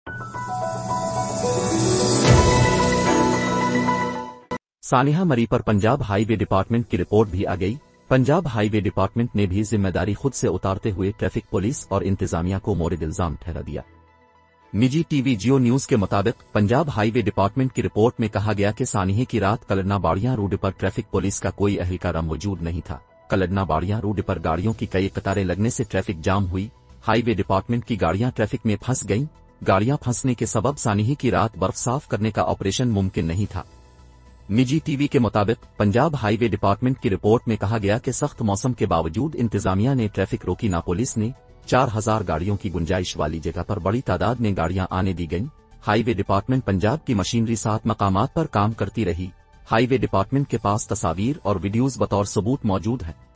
सानिहा मरी पर Punjab highway department की report भी आ गई। पंजाब हाईवे डिपार्टमेंट ने भी जिम्मेदारी खुद से उतारते हुए ट्रैफिक पुलिस और इंतजामिया को मोरिद इल्जाम ठहरा दिया। निजी टीवी जियो न्यूज के मुताबिक पंजाब हाईवे डिपार्टमेंट की रिपोर्ट में कहा गया कि सानिहे की रात कलडना बाड़ियां रोड पर ट्रैफिक पुलिस का कोई अहलकार मौजूद नहीं था। कलडना बाड़ियां रोड पर गाड़ियों की कई कतारें लगने से ट्रैफिक जाम हुई। हाईवे डिपार्टमेंट की गाड़ियां ट्रैफिक में फंस गईं। गाड़ियां फंसने के सबब सानिहे की रात बर्फ साफ करने का ऑपरेशन मुमकिन नहीं था। निजी टीवी के मुताबिक पंजाब हाईवे डिपार्टमेंट की रिपोर्ट में कहा गया कि सख्त मौसम के बावजूद इंतजामिया ने ट्रैफिक रोकी ना। पुलिस ने 4000 गाड़ियों की गुंजाइश वाली जगह पर बड़ी तादाद में गाड़ियां आने दी गईं। हाईवे डिपार्टमेंट पंजाब की मशीनरी 7 मकामात पर काम करती रही। हाईवे डिपार्टमेंट के पास तस्वीर और वीडियोज बतौर सबूत मौजूद हैं।